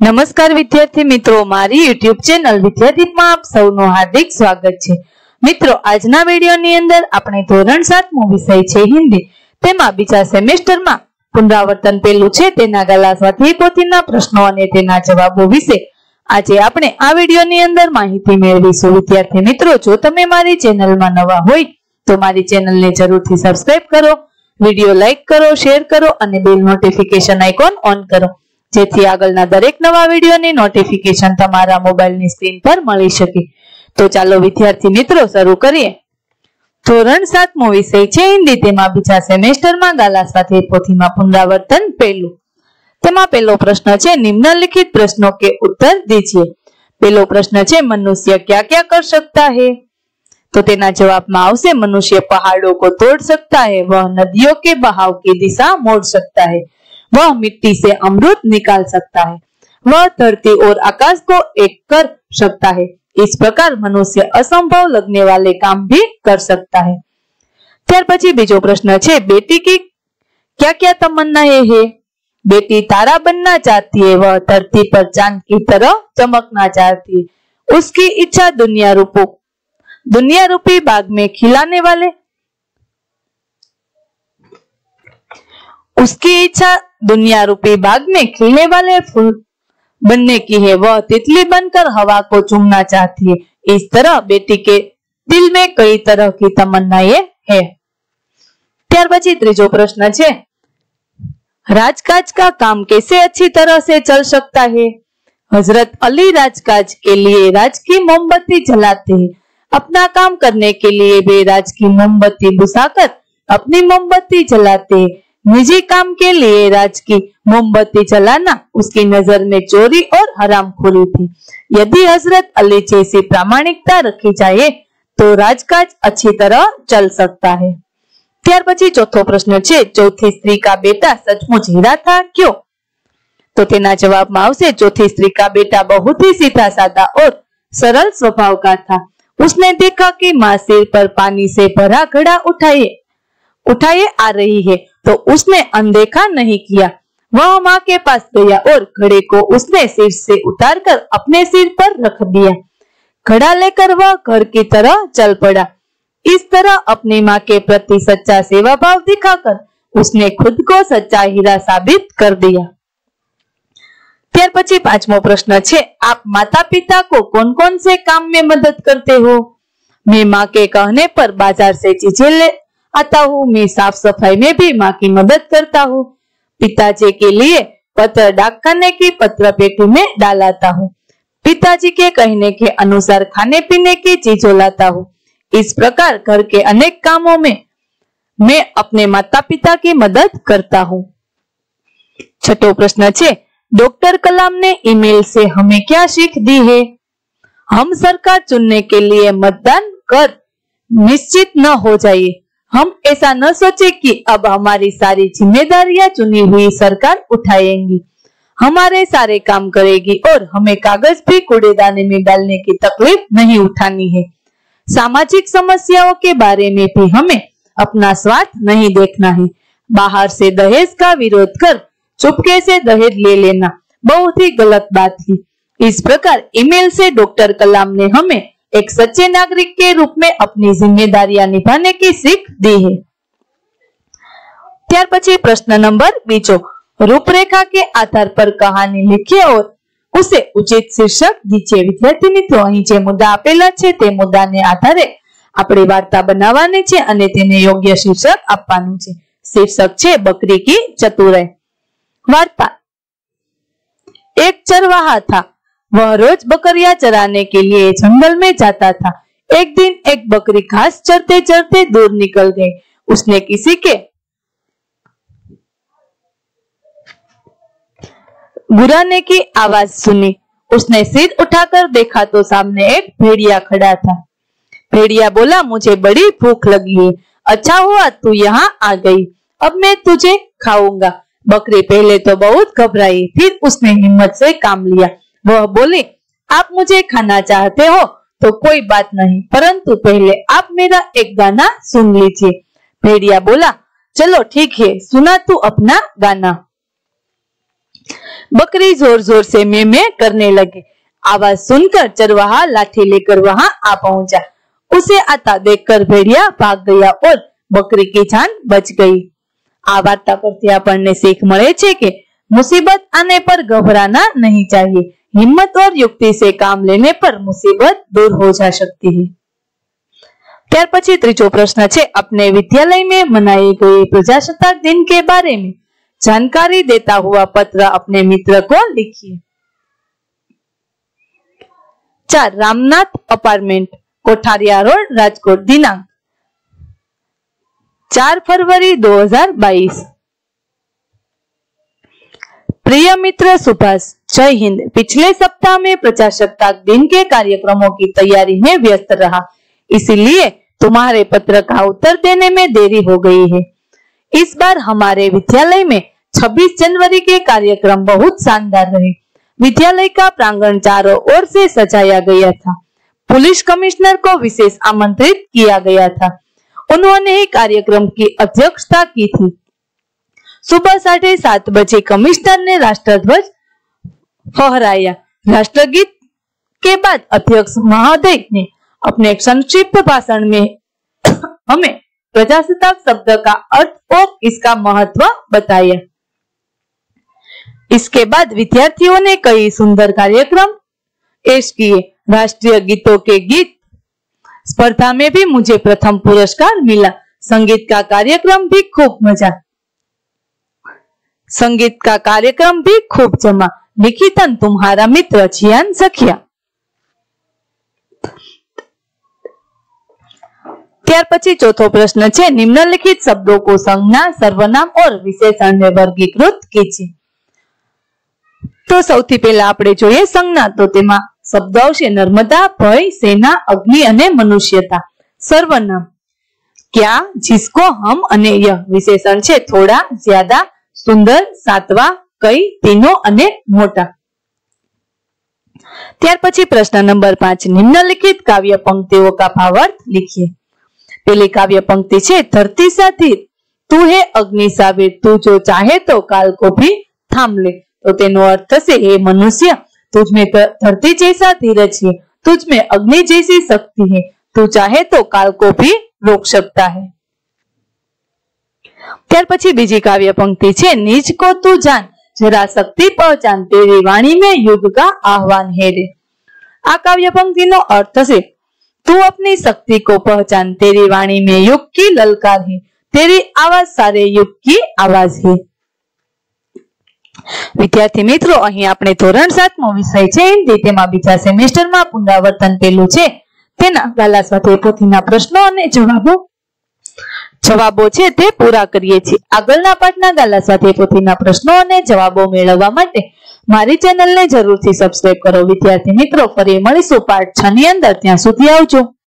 नमस्कार विद्यार्थी मित्रों, मारी यूट्यूब चेनल विद्यादीप में आप सौનું हार्दिक स्वागत छे। मित्रों, आजना विडियोनी अंदर આપણે ધોરણ 7 વિષય છે હિન્દી, તેમાં બીજા સેમેસ્ટરમાં પુનરાવર્તન પેલું છે તેના ગાલા સ્વાધ્યાય પોથીના પ્રશ્નો અને તેના જવાબો વિશે આજે આપણે આ વિડિયોની અંદર માહિતી મેળવીશું। વિદ્યાર્થી મિત્રો, જો તમે મારી ચેનલમાં નવા હોય તો મારી ચેનલને જરૂરથી સબસ્ક્રાઇબ કરો, વિડિયો લાઈક કરો, શેર કરો અને બેલ નોટિફિકેશન આઇકોન ઓન કરો, જેથી આગળના દરેક નવા વિડિયોની નોટિફિકેશન તમારા મોબાઈલની સ્ક્રીન પર મળી શકે। તો ચાલો વિદ્યાર્થી મિત્રો શરૂ કરીએ। ધોરણ 7 વિષય છે હિન્દી, તેમાં બીજા સેમેસ્ટરમાં ગાલા સ્વાધ્યાય પોથીમાં પુનરાવર્તન પહેલું। તેમાં પહેલો પ્રશ્ન છે, निम्नलिखित प्रश्नों के उत्तर दीजिए। પહેલો પ્રશ્ન છે, मनुष्य क्या क्या कर सकता है? तो तेना जवाबમાં આવશે, मनुष्य पहाड़ों को तोड़ सकता है, वह नदियों के बहाव की दिशा मोड़ सकता है, वह मिट्टी से अमृत निकाल सकता है, वह धरती और आकाश को एक कर सकता है। इस प्रकार मनुष्य असंभव लगने वाले काम भी कर सकता है। ત્યાર પછી બીજો પ્રશ્ન છે, बेटी की क्या क्या तमन्नाएं है? बेटी तारा बनना चाहती है, वह धरती पर चांद की तरह चमकना चाहती है, उसकी इच्छा दुनिया रूपी बाग में खिलाने वाले उसकी इच्छा दुनिया रूपी बाग में खिलने वाले फूल बनने की है, वह तितली बनकर हवा को चूमना चाहती है। इस तरह बेटी के दिल में कई तरह की तमन्नाएं है। ત્યાર પછી ત્રીજો પ્રશ્ન છે, राजकाज का काम कैसे अच्छी तरह से चल सकता है? हजरत अली राजकाज के लिए राज की मोमबत्ती जलाते हैं, अपना काम करने के लिए वे राज की मोमबत्ती बुझाकर अपनी मोमबत्ती जलाते हैं। निजी काम के लिए राज की मोमबत्ती जलाना उसकी नजर में चोरी और हरामखोरी थी। यदि हजरत अली जैसी प्रामाणिकता रखी जाए तो राजकाज अच्छी तरह चल सकता है। ત્યાર પછી ચોથો પ્રશ્ન છે, चौथी स्त्री का बेटा सचमुच हीरा था क्यों? तो तेना जवाबમાં આવશે, चौथी स्त्री का बेटा बहुत ही सीधा साधा और सरल स्वभाव का था। उसने देखा कि माँ सिर पर पानी से भरा घड़ा उठाए आ रही है, तो उसने अनदेखा नहीं किया। वह माँ के पास गया और घड़े को उसने सिर से उतारकर अपने सिर पर रख दिया। घड़ा लेकर वह घर की तरह चल पड़ा। इस तरह अपनी माँ के प्रति सच्चा सेवा भाव दिखाकर उसने खुद को सच्चा हीरा साबित कर दिया। ત્યાર પછી પાંચમો પ્રશ્ન છે, आप माता पिता को कौन कौन से काम में मदद करते हो? मैं माँ के कहने पर बाजार से चीजें ले आता हूँ, मैं साफ सफाई में भी माँ की मदद करता हूँ, पिताजी के लिए पत्र डाकखाने की पत्र पेटी में डालाता हूँ, पिताजी के कहने के अनुसार खाने पीने की चीजों लाता हूँ। इस प्रकार घर के अनेक कामों में मैं अपने माता पिता की मदद करता हूँ। छठो प्रश्न है, डॉक्टर कलाम ने ईमेल से हमें क्या सीख दी है? हम सरकार चुनने के लिए मतदान कर निश्चित न हो जाइए। हम ऐसा न सोचे कि अब हमारी सारी जिम्मेदारियां चुनी हुई सरकार उठाएंगी, हमारे सारे काम करेगी और हमें कागज भी कूड़ेदान में डालने की तकलीफ नहीं उठानी है। सामाजिक समस्याओं के बारे में भी हमें अपना स्वार्थ नहीं देखना है। बाहर से दहेज का विरोध कर चुपके से दहेज ले लेना बहुत ही गलत बात है। इस प्रकार ईमेल से डॉक्टर कलाम ने हमें एक सच्चे नागरिक के रूप में अपनी जिम्मेदारियां निभाने की सीख दी है। ત્યાર પછી પ્રશ્ન નંબર 2, रूपरेखा के आधार पर कहानी लिखिए और उसे उचित शीर्षक दीजिए। विद्यार्थी मित्रों, અહીં જે મુદ્દા આપેલા છે તે મુદ્દાને આધારે આપણે વાર્તા બનાવવાની છે અને તેને યોગ્ય શીર્ષક આપવાનું છે। શીર્ષક છે બકરી की चतुराई। वार्ता, एक चरवाहा था, वह रोज बकरियां चराने के लिए जंगल में जाता था। एक दिन एक बकरी घास चरते चरते दूर निकल गई। उसने किसी के गुर्राने की आवाज सुनी। उसने सिर उठाकर देखा तो सामने एक भेड़िया खड़ा था। भेड़िया बोला, मुझे बड़ी भूख लगी है, अच्छा हुआ तू यहाँ आ गई, अब मैं तुझे खाऊंगा। बकरी पहले तो बहुत घबराई, फिर उसने हिम्मत से काम लिया। वह बोली, आप मुझे खाना चाहते हो तो कोई बात नहीं, परंतु पहले आप मेरा एक गाना सुन लीजिए। भेड़िया बोला, चलो ठीक है, सुना तू अपना गाना। बकरी जोर जोर से में में करने लगी। आवाज सुनकर चरवाहा लाठी लेकर वहां आ पहुंचा। उसे आता देखकर भेड़िया भाग गया और बकरी की जान बच गई। आ वार्ता परथी आपने सीख मळे छे के मुसीबत आने पर घबराना नहीं चाहिए। हिम्मत और युक्ति से काम लेने पर मुसीबत दूर हो जा सकती है। त्यार पछी त्रीजो प्रश्न छे, अपने विद्यालय में मनाए गए प्रजासत्ताक दिन के बारे में जानकारी देता हुआ पत्र अपने मित्र को लिखिए। 4. Ramnath apartment, Kothariya road, Rajkot. दिनांक 4 फरवरी 2022। प्रिय मित्र सुभाष, जय हिंद। पिछले सप्ताह में प्रजासत्ताक दिन के कार्यक्रमों की तैयारी में व्यस्त रहा, इसलिए तुम्हारे पत्र का उत्तर देने में देरी हो गई है। इस बार हमारे विद्यालय में 26 जनवरी के कार्यक्रम बहुत शानदार रहे। विद्यालय का प्रांगण चारों ओर से सजाया गया था। पुलिस कमिश्नर को विशेष आमंत्रित किया गया था। उन्होंने ही कार्यक्रम की अध्यक्षता की थी। सुबह 7:30 बजे कमिश्नर ने राष्ट्रध्वज फहराया। राष्ट्रगीत के बाद अध्यक्ष महोदय ने अपने संक्षिप्त भाषण में हमें प्रजासत्ताक शब्द का अर्थ और इसका महत्व बताया। इसके बाद विद्यार्थियों ने कई सुंदर कार्यक्रम पेश किए। राष्ट्रीय गीतों के गीत स्पर्धा में भी मुझे प्रथम पुरस्कार मिला। संगीत का कार्यक्रम भी खूब जमा। लिखितन तुम्हारा मित्र जियान सखिया। ત્યાર પછી ચોથો પ્રશ્ન છે, નિમ્નલિખિત શબ્દો को संज्ञा, सर्वनाम और विशेषण में वर्गीकृत कीजिए। तो સૌથી પહેલા આપણે જોઈએ સંજ્ઞા। તો તેમાં શબ્દ આવશે નર્મદા, ભય, સેના, અગ્નિ અને મનુષ્યતા। સર્વનામ क्या, जिसको, हम અને यह। વિશેષણ છે થોડા, ज्यादा, सुंदर, सातवा, कई, तीनों અને मोटा। ત્યાર પછી પ્રશ્ન નંબર 5, निम्नलिखित काव्य पंक्तियों का भावार्थ लिखिए। पहली काव्य पंक्ति है, धरती सा धीर, तू है अग्नि सा वीर, तू जो चाहे तो काल को भी थाम ले। तो तेनो अर्थ से, हे मनुष्य, तुझ में धरती जैसा धीरज है, तुझ में अग्नि जैसी शक्ति है, तू चाहे तो काल को भी रोक सकता है। त्यार पछी बीजी काव्य पंक्ति है, निज को तू जान, जरा शक्ति पहचान, तेरी वाणी में युग का आह्वान है रे। आ काव्य पंक्ति नो अर्थ से, तू अपनी शक्ति को पहचान, तेरी वाणी में युग की ललकार है, तेरी आवाज सारे युग की आवाज है। विद्यार्थी मित्रों, अहीं आपणे धोरण 7 मो विषय छे हिंदी, तेमां बीजा सेमेस्टर में पुनरावर्तन पेલું છે તેના ગાલા સ્વાધ્યાય પોથીના પ્રશ્નો અને જવાબો છે તે પૂરા કરીએ છીએ। આગળના પાઠના ગાલા સ્વાધ્યાય પોથીના પ્રશ્નો અને જવાબો મેળવવા માટે મારી ચેનલને જરૂરથી સબસ્ક્રાઇબ કરો। વિદ્યાર્થી મિત્રો, ફરી મળીશું પાર્ટ 6 ની અંદર। ત્યાં સુધી આવજો।